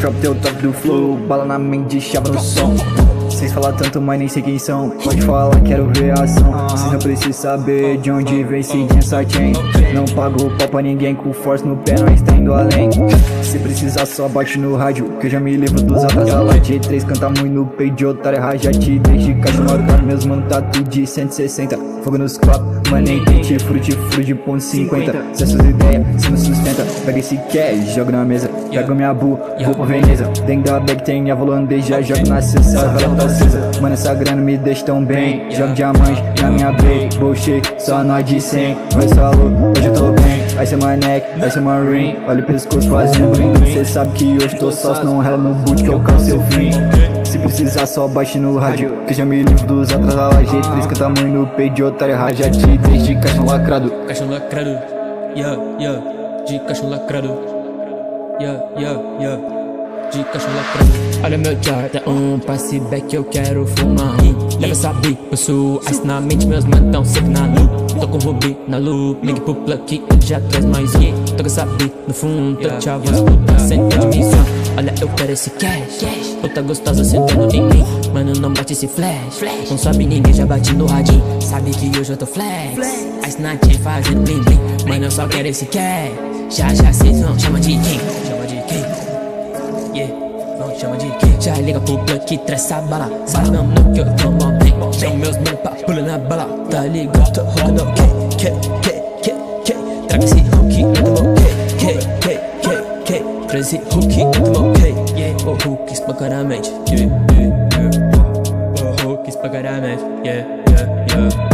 drop teu top do flow, bala na mente, chave no som. Vocês falam tanto, mas nem sei quem são. Pode falar, quero ver a ação. Vocês não precisam saber de onde vem seguindo essa chain. Não pago pau pra ninguém, com força no pé, nós tá indo além. Se precisar só bate no rádio, que eu já me livro dos atrasados. G3 canta muito no peito de otário, rajate desde caixa marcado. Meus mano tá tudo de 160, fogo nos copos, mas nem tente fruti ponto 50. Se essas ideias, se não sustenta, pega esse cash, joga na mesa. Pego minha bu, vou pra Veneza. Dentro da bag tem a holandês, já jogo na cessa, vela tá acesa. Mano, essa grana me deixa tão bem. Jogo diamante na minha break, bullshit, só nós de 100. Mas falou, hoje eu tô bem. Aí cê neck, aí cê ring. Olha o pescoço fazendo bling. Cê sabe que hoje tô só, se não rela no boot que eu canso seu fim. Se precisar só baixe no rádio, que eu já me livro dos atrasados. G3 canta muito no peito de otário, rajate desde caixão lacrado. Caixão lacrado, yeah, yeah. De caixão lacrado, yeah, yeah, yeah. De caixão lacrado. Olha meu Jordan, passe back que eu quero fumar. Deve saber, eu sou ice na mente, meus manos tão sempre na nu. Tô com Ruby na loop, ligue pro plug que ele já traz mais um. Tô com saber, no fundo, tô te avanço, tá sem admissão. Olha, eu quero esse cash, outra gostosa sentando em mim. Mano, não bate esse flash, não sabe ninguém, já bate no radinho. Sabe que hoje eu tô flex, ice na chain fazendo bling bling. Mano, eu só quero esse cash, já cês vão chama de quem? Chama de quem? Yeah, não chama de quem? Já liga pro plug que traz essa bala. Sabe não que eu tô bom bem. Chama meus mano pra pular na bala. Tá ligado, tô roubando que traga esse hook no meu que traz esse hook no meu que. O hook espanca na mente, o hook espanca na mente, yeah.